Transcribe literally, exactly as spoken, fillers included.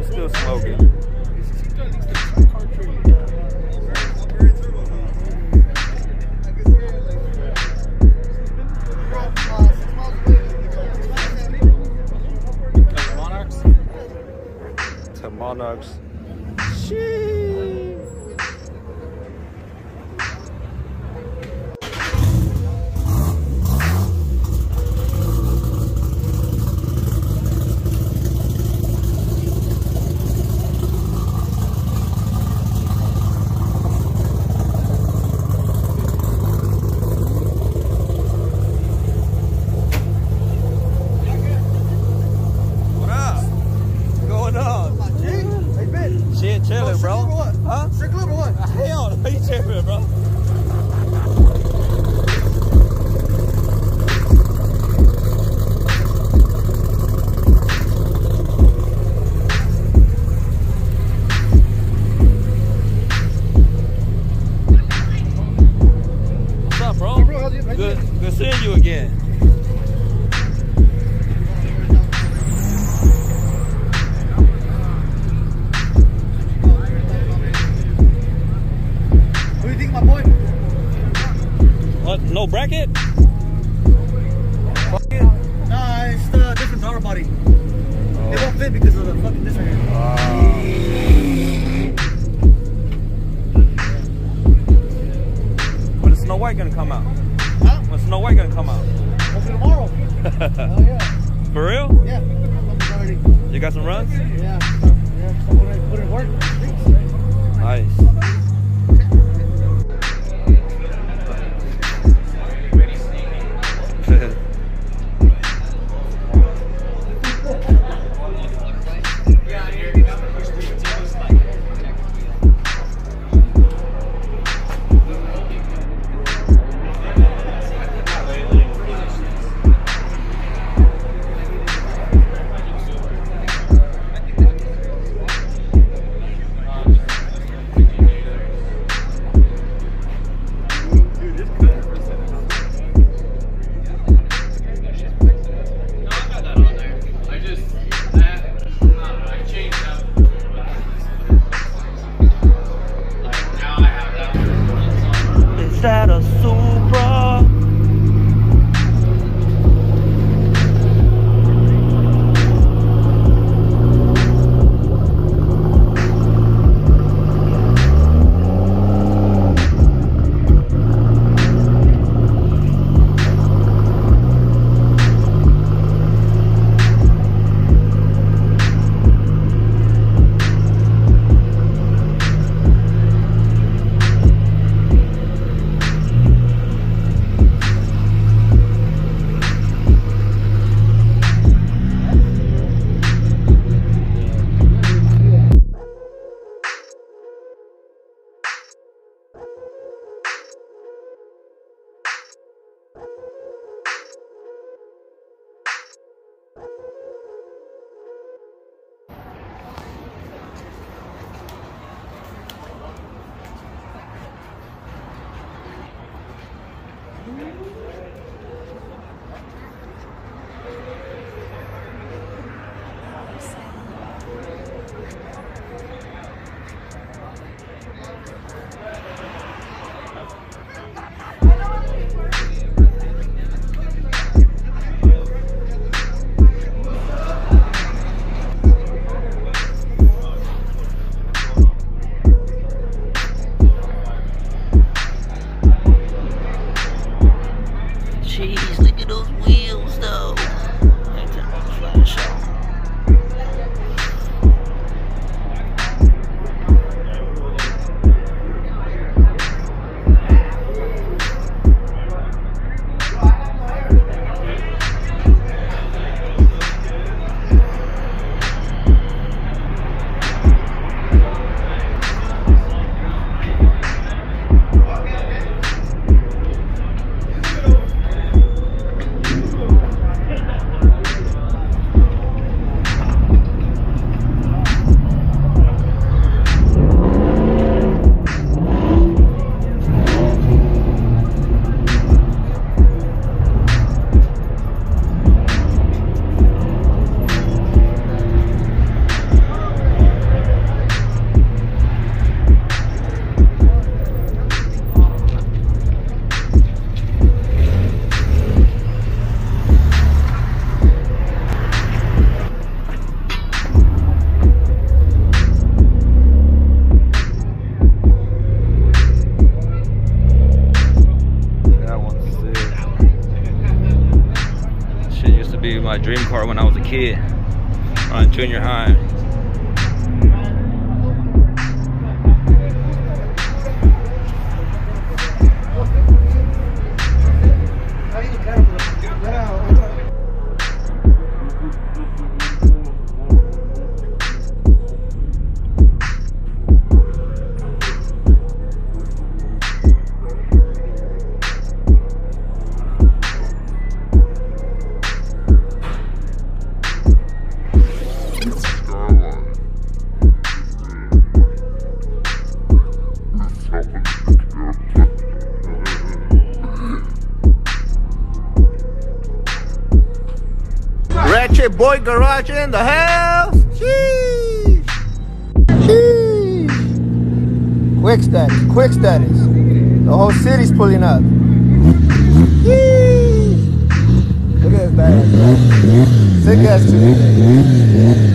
still smoking. To Monarchs. Sheesh. Chilling, bro. Huh? Straight club or what? Hell, no, you chilling, bro. What's up, bro? Good, good seeing you again. No bracket? Nah, it's the different throttle body. Oh. It won't fit because of the fucking this right here. Uh. When is Snow White gonna come out? Huh? When Snow White gonna come out? Hopefully tomorrow. Oh yeah. For real? Yeah. Already. You got some runs? Yeah. Yeah. So when I put it in work. Nice. Is that a Supra? be my dream car when I was a kid, on junior high. Ratchet boy garage in the house. Sheesh. Sheesh. Quick status, quick status. The whole city's pulling up. Sheesh. Look at this badass. Sick ass today.